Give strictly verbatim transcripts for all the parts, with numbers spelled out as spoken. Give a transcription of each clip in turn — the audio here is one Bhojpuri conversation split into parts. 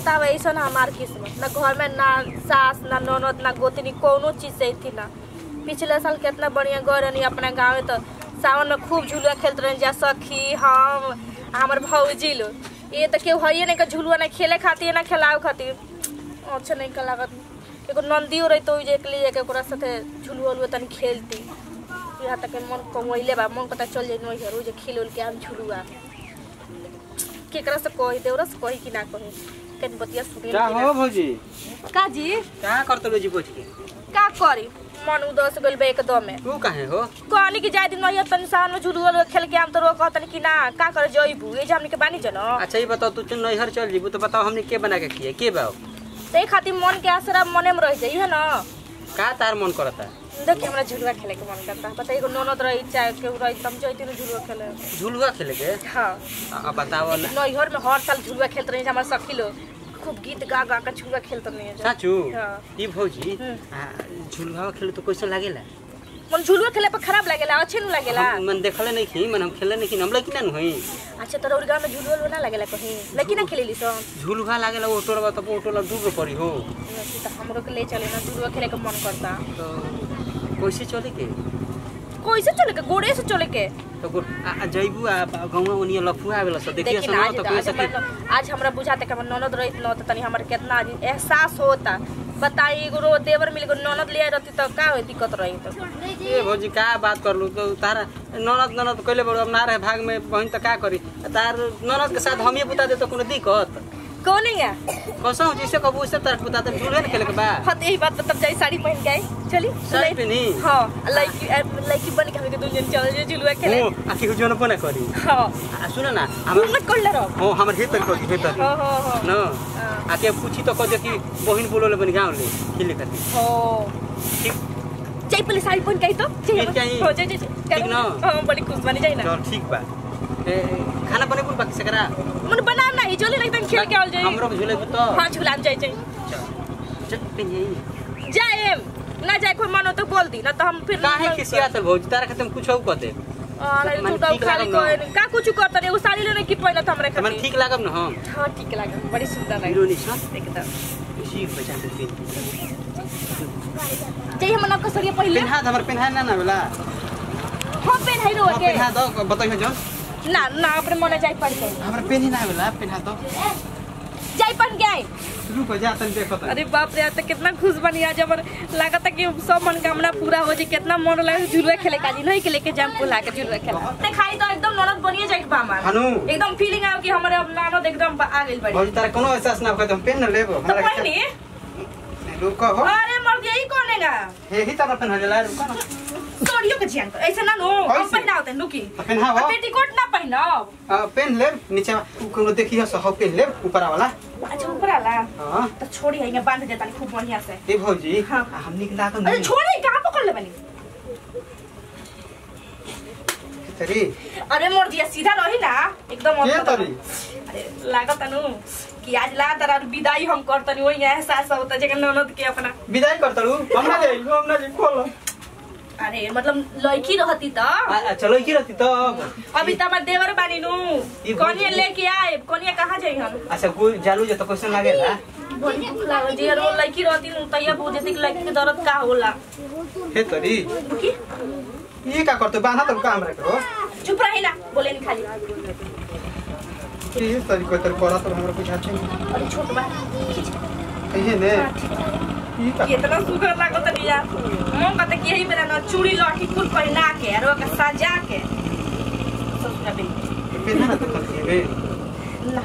बताओ ऐसा ना हमार किस्मत ना घर में ना सास ना ननद ना गोतनी कोनो चीज से थी ना। पिछले साल कितना बढ़िया गए रहनी अपना गाँव में तो सावन में खूब झुलुआ खेलते रहे जा सखी हम हमार भौजी लो ये तो केहू है नहीं झुलुआ ना खेले खातिर ना खेलाओ खातिर अच्छा नहीं का लागत एगो नंदी रही तो एक लिए साथे झुलुआ उलुआ तनी खेलती यहाँ तक मन कमैले बा मन पता चल जाए नहीं रोज खेल उल के हम झुलुआ केकरा से कही देवरा से कही कि ना कही कनी बतिया सुनी का हो भौजी का जी का करते जी बैठ के का करी मन उदास गइल बे एकदम में तू काहे हो कहनी कि जाय दिन नहीं तनी सावन में झुलुआ खेल के हम तो रो कहतनी कि ना का करे जइबू ए जे हमनी के बानी जनो। अच्छा ये बताओ तू नैहर चल जीबू तो बताओ हमने के बना के किए के बाओ ते खातिर मन के आसरा मने में रह जाई है ना का तार मन करता देख हमरा झुलुआ खेले के मन करता पता एगो ननद रही चाहे केहू रही तम जइती न झुलुआ खेले झुलुआ खेले के हां अब बताओ ना नैहर में हर साल झुलुआ खेलते रही हमर सखी लोग खूब गीत गा गा के झुलुआ खेलते रही साचू हां ई भौजी झुलुआ खेले तो कैसे लागेला मन झुलुआ खेले पर खराब लागेला अच्छे न लागेला मन देखले नहीं खी मन हम खेले नहीं खी हम लकी ना होई। अच्छा तोर और गांव में झुलुआ ना लागेला कहीं लेकिन ना खेलेली सब झुलुआ लागेला ओटोरवा तो ओटोला दूर पड़ी हो तो हमरो के ले चले ना झुलुआ खेले के मन करता तो कैसे चले के कैसे चले के गोड़े से चले के तो जइबू आ गांव ओनिया लफुआ आवेला सब देखिए सुनो तो कैसे कि आज हमरा बुझाते कि हमर ननद रहित न त तनी हमर कितना एहसास होता बताई एगो देवर मिल गो ननद ले रहती तो का होई दिक्कत रही तो ए भौजी का बात करलू तो तारा ननद ननद कइले बड़ो अब ना रहे भाग में बहन त का करी तार ननद के साथ हम ही बुता दे तो कोनो दिक्कत कौन है कसो जैसे कबू से तार बुता दे झूले न खेले के बा हां यही बात तब जाई साड़ी पहन के आई चली साड़ी पहनी हां लड़की लड़की बन के हम के दुनिया चल जे झुलुआ खेले ओ आखी को जोन पना करी हां सुन ना हम मत कर ले रहो हां हमर हेत कर हेत हां हां हां न आके पूछी तो कह दे कि बहिन बोलोले बन गांव ले खेले खातिर हां ठीक जाई पहले साड़ी पहन के आई तो चाहिए हो जाई ठीक ना हां बड़ी खुश बनी जाई ना चल ठीक बा खाना बने कुल बाकी सकरा मन बनाम ना इजोले एकदम खेल के आल जाई हमरो झूले तो हां झूलाम जाई जाई चल पिन जाई जाए ना जाए कोई मानो तो बोल दी ना तो हम फिर काहे किसिया त भौजी तारा खतम कुछ हो कते अरे तू तो खाली कोई का कुछ करत रे वो साड़ी लेने की पहिना त हमरे मन ठीक लागब न हम हां ठीक लागब बड़ी सुंदर लागे हीरोनी छ एकदम ठीक बचा के पिन चाहिए मन आपका सरिया पहले पिनहा हमर पिनहा ना ना बेला हां पेन है रो के पिनहा दो बताइयो जो ना ना अपने मन जाई पड़ के हमर पेन ही ना बेला पिनहा दो जाई पन गए रुको जा तन देखो त अरे बाप रे त कितना खुश बनी आज हमर लागत है कि सब मनोकामना पूरा हो जे कितना मन लागे झुलुआ खेले काजी नहीं के लेके जाम पुला के झुलुआ खेला ते खाई तो एकदम ननद बनिए जाई बा हमार हनु एकदम फीलिंग आव कि हमरे अब ननद एकदम आ गेल बड़ी भौजी तारा कोनो एहसास ना होत हम पेन न लेबो तो कोई नहीं रुको हो अरे मर यही कोनेगा हे ही तारा पेन हला रुको ना सोडियो के जियान ऐसे ना नो हम पहनाओते लुकी पहनाओ पेटीकोट ना पहनाओ पेन ले नीचे कोनो देखियो से हो पेन ले ऊपर वाला अच्छा ऊपर वाला हां तो छोड़ी है बांध देता खूब बढ़िया से ए भौजी हां हमनी के लागल अरे छोड़ी कहां पकड़ ले बनी तरी अरे मोर दिया सीधा रही ना एकदम के तरी अरे लागत अनु कि आज ला तारा विदाई हम करतनी ओई एहसास होता जे ननद के अपना विदाई करतलू हमरा दे हमरा जी खोल अरे मतलब लड़की रहती त चलो की रहती तो अभी त हमर देवर बानी नु कोनिया लेके आए कोनिया कहां जाई हम अच्छा कोई जालू जे तो क्वेश्चन लागेला बड़ी भूख लागल जे रो लड़की रहती नु तैया बुझे थी लड़की के दर्द का होला हे तरी ये का करते बाना तो काम रखे हो चुप रही ना बोले नहीं खाली ये तरी कोई तर करा तो हमरा कुछ अच्छे अरे छोट बा ये ने ये का कितना सुंदर लागत है यार हम कहते कि यही मेरा ना चूड़ी लौटी कुल पहना के और का सजा के ससुरा बे पेन ना तो करती है ना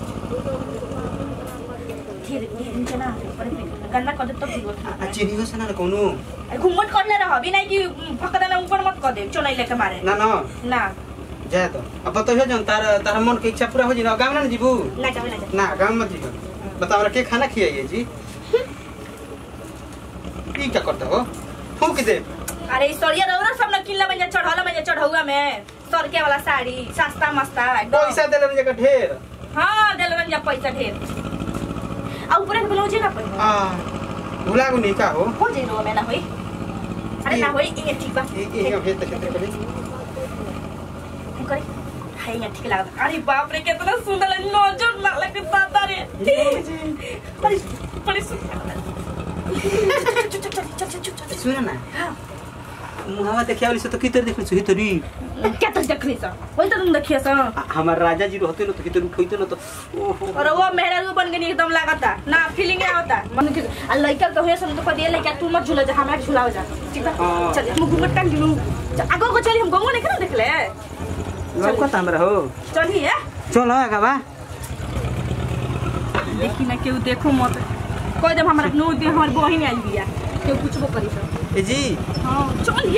धीरे धीरे जना पर गन्ना कर दे तो ठीक होता चीनी हो सना कोनो घूमट कर ले रहा भी नहीं कि फकदा ना ऊपर मत कर दे चोनई लेके मारे ना ना ना जा तो अब तो हो जन तार तार मन के इच्छा पूरा हो जी ना गांव ना जीबू ना जावे ना ना गांव मत जीबू बताओ हमरा के खाना खियाइए जी ई क्या करता हो फूक दे अरे सरिया रौरा सब न किल्ला में चढ़ाला में चढ़ौआ में सरके वाला साड़ी सस्ता मस्ता पैसा देले जगह ढेर हां देलन जा पैसा ढेर आ ऊपर के ब्लाउज ना पहिनो हां भुला गु नहीं का हो हो जे रो में ना होई अरे ना होई ये ठीक बा ए ए हे त क्षेत्र करे करे हाय यहाँ ठीक लगा। अरे बाप रे कितना सुंदर है, नजर ना लगे दादा रे। बड़ी बड़ी सुंदर। सुन ना मुहावा देखिया वाली से तो कितर देखै छु हितरी क्या तो देख रही सा वही तो तुम देखिए सा हमर राजा जी रहते न तो कितर उठैते न तो ओहो और वो मेहरा बन गई एकदम लागता ना फीलिंग आवता मन के आ लइका तो है सुन तो कह दिए लइका तू मत झूला जा हमरा के झूलाओ जा ठीक बा चल हम घूमट टांग दिलू आगो को चली हम गंगो नहीं ना देख ले लौका हमरा हो चलिए चलो आगा बा देखी ना केहू देखो मत कोई जब हमरा नो दे हमर बहिन आई बिया केहू पूछबो करी सा ए जी हां चलिए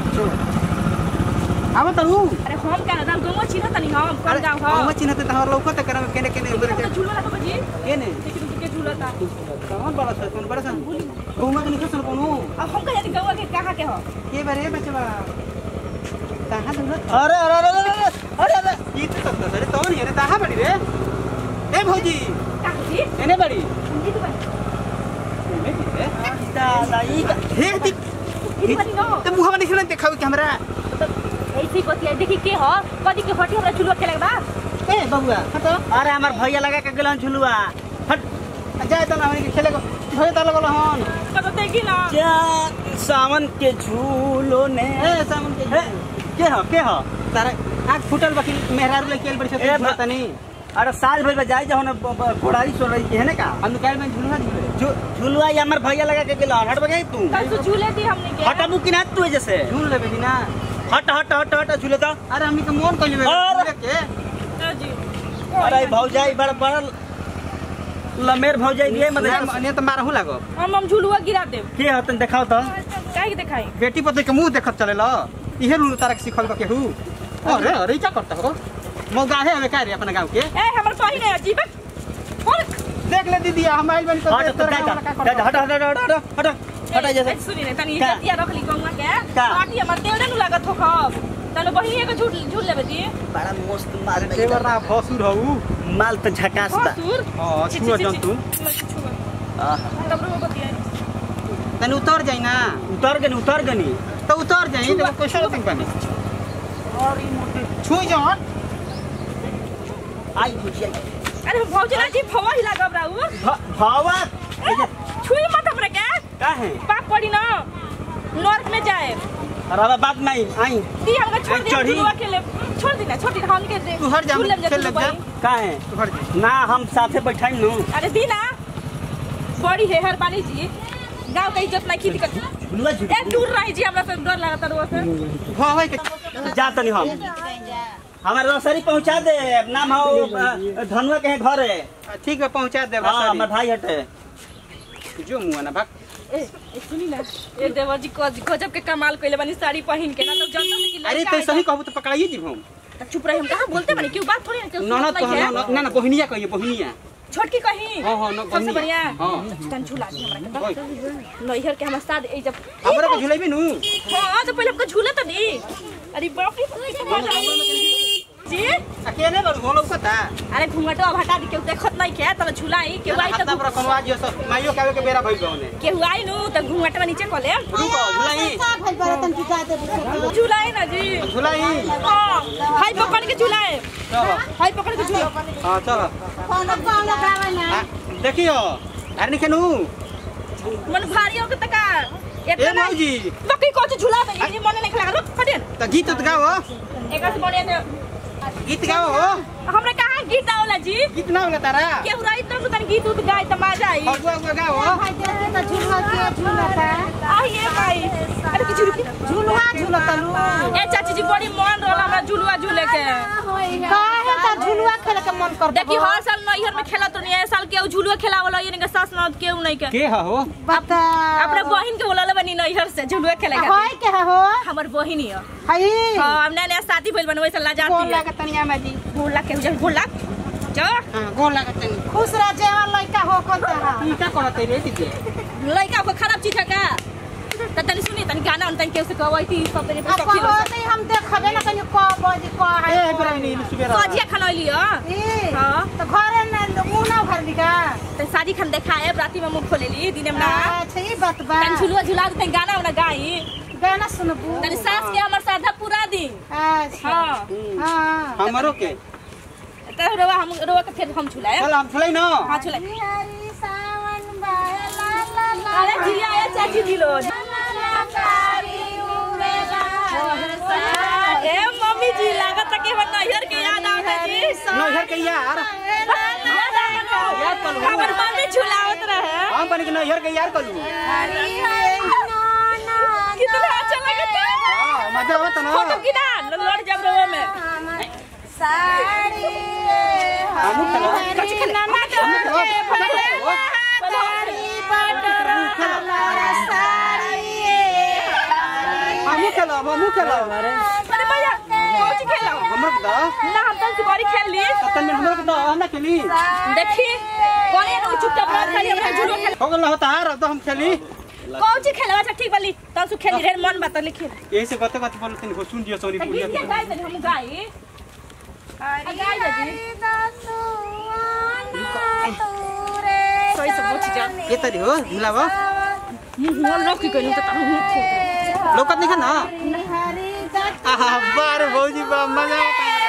आवा तू अरे हम का नाम गंगो चिन्ह तनी हम कौन गांव हो हम चिन्ह त तहर लौका त करम केने केने तो झूला ना बाबा जी केने देखी के झूला था कौन बड़ा था कौन बड़ा था गौवा के निकल कोनो अब हम कहे गंगो के कहां के हो के बारे बचवा कहां दूर अरे अरे अरे अरे अरे ई तो सब अरे तो नहीं अरे कहां बड़ी रे ए भौजी कहां जी एने बड़ी जी तो एने की रे दादा ई हे दी ई बड़ी नो त मुहावा निकल देखाओ कि हमरा ऐसी बतिया देखी के हो कदी के हटी हमरा झुलवा खेले बा ए बबुआ हट अरे हमार भैया लगा के गेलन झुलुआ हट जाए त ना हमनी के खेले को भई त लगल हन कतो देखी ना क्या सावन के झूलो ने ए सामन के ए, के हो के हो तारा आँख फुटल बाकी मेहरारू ले केल बड़ी ए, से झूला तनी अरे साल भर जाई जहन घोड़ाई सो रही है ना का हम निकाल में झूलवा झूले झू- झुलुआ ये हमार भैया लगा के गेलन हट बजाई तू कल तो झूले दी हमने के हटबू कि ना तू जैसे झूल लेबे जी ना हट हट हट हट झूले तो अरे हमनी के मन कइले अरे। झूले के तो जी अरे भौजाई बड़ बड़ लमेर भौजाई दिए मत ना ने त मारहु लागो हम हम झुलवा गिरा देब के हतन देखाओ तो काहे के दिखाई बेटी पति के मुंह देखत चले ल इहे लू तारा के सिखल बा केहू अरे अरे क्या करता हो मौगा है हमें का रे अपना गांव के ए हमर बहिन है अजीब और देख ले दीदी हम आइल बनी तो हट तो तोरा हट गाँव वाला का हट करता? हट हट हट हट हट जैसे सुनी रे तनी का? इज्जतिया रख ली गंगा के का? पार्टी हमर देवरे नु लागत हो खब तने बहिन के झूल झूल लेबे जी बड़ा मस्त मार देवर ना भसुर हऊ माल तो झकास बा ससुर हां छुआ जंतु तब रो बतिया तने उतर जाई ना उतर गनी उतर गनी तो उतर जाई तो कैसे दिन बनी और ई मोटे छुई जान आई बुझिया अरे भौजी ना जी भवा ही लागब राऊ भावा छुई मत हमरे के का है पाप पड़ी ना नर्क में जाए अरे बात नहीं आई दी हमका छोड़ दे चढ़ी। झुलवा के ले छोड़ दी ना छोड़ दी हम के दे तू हट जा, झूल लेब खेल जा लेब जा। का है तू हट जा ना हम साथे बैठाई नु अरे दी ना बड़ी है हर बानी जी गांव का इज्जत नहीं की दिक्कत झुलुआ झुल ए दूर रही जी हमरा से डर लगता रो से हो होय के जा तनी हम हमारे रसरी पहुंचा दे नाम हो धनुआ के घर है ठीक है पहुंचा दे हां हमर भाई हटे जो मुआ ना भाग ए ए, सुनी ना ए देवर जी को गजब के कमाल कइले बानी साड़ी पहन के ना तो जनता में कि अरे तो सही कहबो तो पकड़ाइए जी हम चुप रही हम कहां बोलते बानी क्यों बात थोड़ी ना क्यों ननद कह ना ना बहिनिया कहिए बहिनिया छोटकी कहीं हां हां सबसे बढ़िया हां तन झूला दी हमरा के नैहर के हमरा साथ ए जब हमरा को झुलेबी नु हां तो पहले हमको झूला तो दी अरे बाप रे जी अकेले बड़ होलो कता अरे घुंघटो अब हटा दी केहू देखत नहीं के तब झुलाई केहू आई हाथ तो पर कनवा जियो सब माइयो कावे के बेरा भइल गउने केहू आई नु तो घुंघटवा नीचे क ले रुको झुलाई झुलाई ना जी झुलाई हां हाय पकड़ के झुलाए चलो हाय पकड़ के झुलाए हां चलो देखियो अरे निकनु मन भारी हो के तका ए मौजी बकरी को झुला दे ये मन नहीं खला रुक फटेन त गीत तो गाओ एका से बने दे गीत गाओ हो हमरा कहां गीत आवला जी गीत ना होला तारा केहू राइत तो तन गीत उत गाय त मजा आई अगुआ अगुआ गाओ आ ये भाई अरे की झुलकी झुलवा झुलता लू ए चाची जी बड़ी मन रोला हमरा झुलवा झूले के काहे त झुलुआ खेले के मन कर देखी हर साल नैहर में खेला तो नहीं है साल केहू झुलवा खेलावला ये नहीं सास ननद केहू नहीं के के हो बता अपने बहिन के बोलाले बनी नैहर से झुलवा खेले के होय के हो हमर बहिन है हई हां हमने नया शादी भइल बनवे से ला गोल जाती है लागत तनिया में जी गोल लाख के गोल लाख जा हां गोल लागत तनी खुश रह जेवा लइका हो कोन तरह ई का करत रे दीदी लड़का को खराब चीज है का त तनी सुनी तनी गाना उन तनी के से कहवाई थी सब तनी अब सखी हो नहीं हम देखबे ना कहीं को बज को है ए बरा नहीं सुबेरा सजिया खाना लियो ई हां तो घरे न मुंह ना भर लिगा त शादी खान देखाए राती में मुंह खोले ली दिन में ना अच्छा ई बात बा तनी झुलवा झुला के तनी गाना उना गाई गाना सुनबू तनी सास के हमर साधा पूरा दिन अच्छा हां हां हमरो के त रोवा हम रोवा के फिर हम झुलाए चल हम चलै न हां झुलाए हरी सावन बहला ला ला अरे जिया ए चाची दिलो कारी उवेला ए मम्मी जी लागत के हम नैहर के याद आवत जी नैहर के यार याद कर लो हमर मम्मी झुलावत रहे हम बन के नैहर के यार कलू हरी नाना कितना अच्छा लगत हां मजा आवत न फोटो किना लड़ जब रोवा में साड़ी हमू चलो कछ खना ना साड़ी बटर साड़ी हमू चलो हमू चलो अरे भैया कोच खेलो हमर दा ना हम तो सुपारी खेल ली तन में हमर दा हम ना खेली देखी कोने नु चुपचाप रह खाली हमरा झुलो खेल हो गेल होता है तो हम खेली कोच खेलवा अच्छा ठीक बाली तब सु खेली रे मन बात लिखी यही से गते गते बोल तनी सुन दियो सोनी पुलिया गीत गाई तनी हम गाई हरी गाई हरी दसुआना तोरे सही से पूछ जा के तरी हो मिलावा मोल रोक के कहलू त हम लोकत नहीं ना हरी दस आहा बार भौजी बा मजा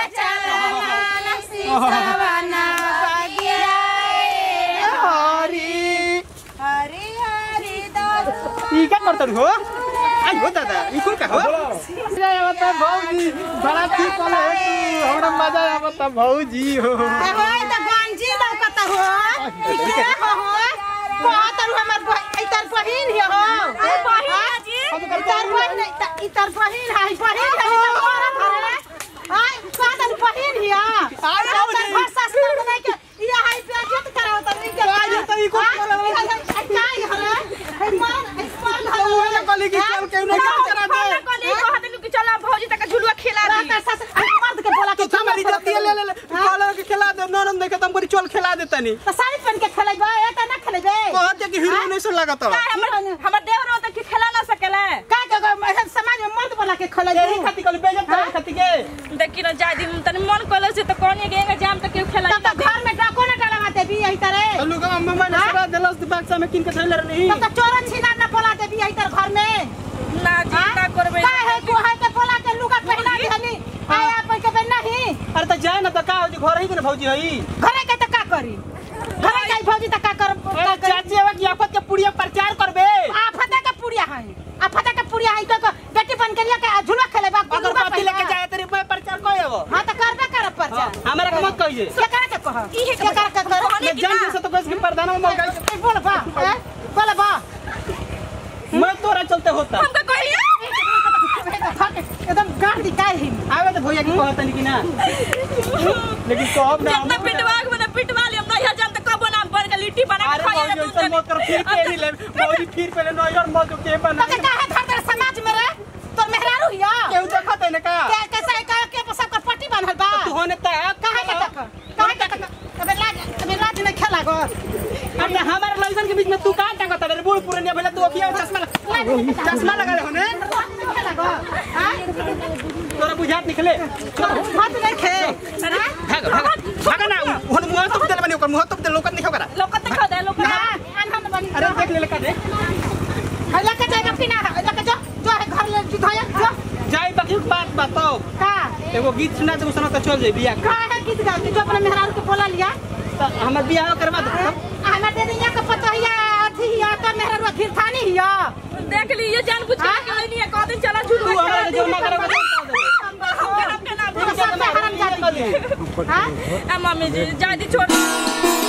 चलना सीसावाना बगिया हरी हरी हरी दसुआना ई क्या करत हो आई हो दादा ई कोन का हो आवत भौजी बड़ा ठीक वाला है तू हमरा मजा आवत भौजी हो होय त गंजी लौकत हो ई के हो हो कहत हमर इतर बहिन ही हो ए बहिन जी इतर बहिन इतर बहिन है बहिन है त मरत हरे हाय कहत बहिन ही आ भौजी। भाषा सुन नहीं के ये हाय बेइज्जत करावत नहीं के ये तो ई को काय हरे है मान स्पाल तो वो कली की चल के नहीं करा दे कोनी कहत नु कि चला भौजी तक झुलुआ खेला दी मर्द के बोला तो हमारी जाती ले ले ले कॉलर के खिला दे नरम देखे तुम बड़ी चल खिला दे तनी त साड़ी पहन के खेलेबे एटा ना खेलेबे कहत कि हीरो नहीं सुन लागत हमर हमर देवर तक कि खेला ना सकेला का के समाज में मर्द बोला के खेले यही खाती कल बेजत करे खाती के देखी न जाय दिन तनी मन कइले से त कोनी गेंगा जाम त केउ खेला तब तो घर में डाको ना डाला देबी यही तरह लोग मम्मा ने सरा देलस बक्सा में किन के थैले नहीं तब तो चोरन छिना ना बोला देबी यही तर घर में ना जी ना करबे का है को है के बोला के लुगा पहना देनी आया पर के नहीं अरे त जाए ना त का हो जी घर ही के भौजी हई घरे के त का करी घरे के भौजी त का कर अरे चाची आवे कि आपत के पुड़िया प्रचार करबे आफत के पुड़िया है आफत के पुड़िया है तो बेटी बन के लिया के झुला खेले बा अगर पार्टी लेके जाए तेरे पे प्रचार कोई हो हां त करबे कर पर जा हमरा के मत कहिए के करे के कह ई के करे के कर मैं जान जैसे तो कस के प्रधान में मौका बोल बा बोल बा मैं तोरा चलते होता हमका कहलिए एकदम गाड़ दी काय ही आवे तो भैया की कहत नहीं कि ना लेकिन कहब ना जितना पिटवाग में पिटवा लियम ना या जान त कबो ना बन के लिट्टी बना के अरे खाइए भौजी ऐसा मत कर फिर के ही ले भौजी फिर पहले नजर मत के बना तो का है धर समाज में रे तोर मेहरारू हिया केहू देखत है ना का के कैसे का के सब कर पट्टी बांधल बा तू होने त काहे के तक काहे के तक अबे लाज अबे लाज नहीं खेला गो अरे हमारे लइसन के बीच में तू का टांगत रे बूढ़ पुरनिया भले तू अखिया चश्मा चश्मा लगा ले होने खेला गो हां तोरा बुझात निकले मत नहीं खे भाग भाग भाग ना होन मुंह तो दे बनी ओकर मुंह तो दे लोकत नहीं करा लोकत खा दे लोकत अनहन बनी अरे देख ले का दे हला के जाएगा पिना हला के जो जो है घर ले जुधाया जो जाई बाकी बात बताओ का एगो गीत सुना दे सुना तो चल जाई बियाह का है गीत गा जो अपने मेहरारू के बोला लिया तो हमर बियाह करवा दे हमार दे दिया के पतोहिया अथी हिया तो मेहरारू खिरथानी हिया देख ली ये जान बुझ के कोई नहीं है कह दिन चला तू झुलुआ हमरा के जमा करवा दे हम के नाम सब हराम जाती हां ए मम्मी जी जादी छोड़